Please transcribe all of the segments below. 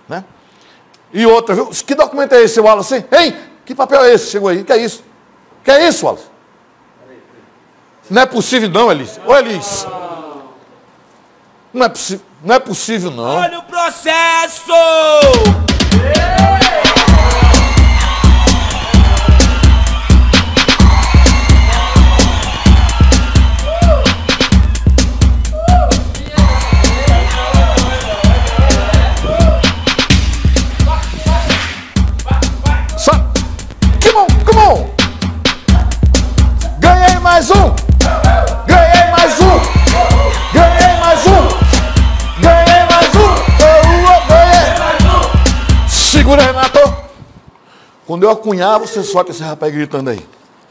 né? E outra, viu? Que documento é esse, Wallace? Hein? Que papel é esse? Chegou aí. Que é isso? Que é isso, Wallace? Não é possível não, Elis. Ô, Elis. Não é possível não. Olha o processo! Come on! Ganhei mais um! Ganhei mais um! Ganhei mais um! Ganhei mais um! Ganhei mais um! Segura, Renato! Quando eu acunhar, você solta esse rapaz gritando aí.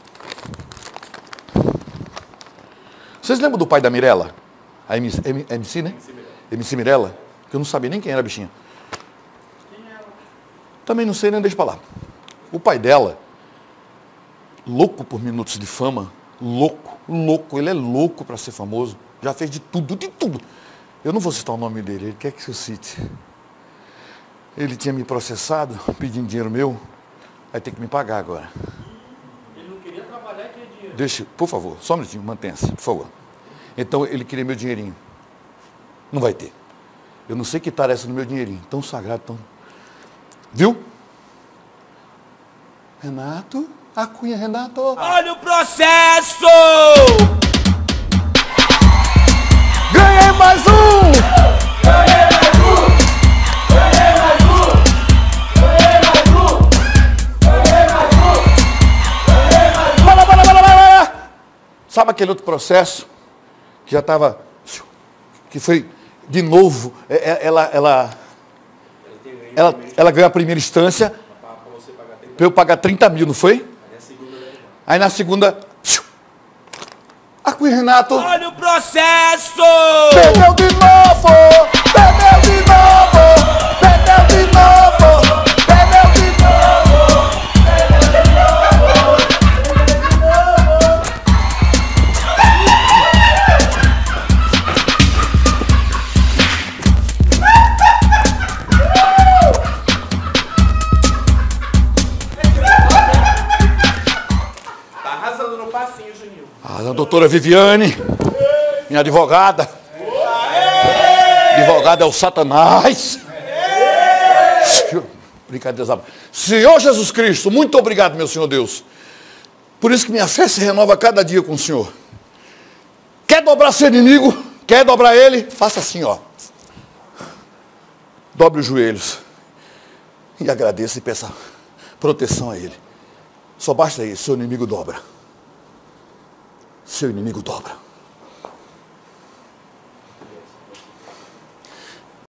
Vocês lembram do pai da Mirella? A MC, né? MC Mirella? Que eu não sabia nem quem era a bichinha. Também não sei, nem deixa pra lá. O pai dela, louco por minutos de fama, louco, ele é louco para ser famoso, já fez de tudo. Eu não vou citar o nome dele, ele quer que eu cite. Ele tinha me processado, pedindo dinheiro meu, vai ter que me pagar agora. Ele não queria trabalhar e queria dinheiro. Deixa, por favor, só um minutinho, mantenha-se, por favor. Então ele queria meu dinheirinho. Não vai ter. Eu não sei que tal essa no meu dinheirinho, tão sagrado, tão... Viu? Renato, a cunha, Renato. Olha o processo! Ganhei mais um! Ganhei mais um! Ganhei mais um! Ganhei mais um! Ganhei mais um! Ganhei mais um! Bora! Sabe aquele outro processo que já estava, que foi de novo, ela ganhou a primeira instância, para eu pagar 30 mil, não foi? Aí na segunda, Aqui, Renato. Olha o processo! Perdeu de novo! Perdeu de novo! Perdeu de novo! Perdeu de novo! Perdeu de novo! Tá arrasando no passinho, Juninho. A doutora Viviane, minha advogada. Advogada é o Satanás. Brincadeira. Senhor Jesus Cristo, muito obrigado, meu Senhor Deus. Por isso que minha fé se renova cada dia com o Senhor. Quer dobrar seu inimigo? Quer dobrar ele? Faça assim, ó. Dobre os joelhos. E agradeça e peça proteção a ele. Só basta isso, seu inimigo dobra. Seu inimigo dobra.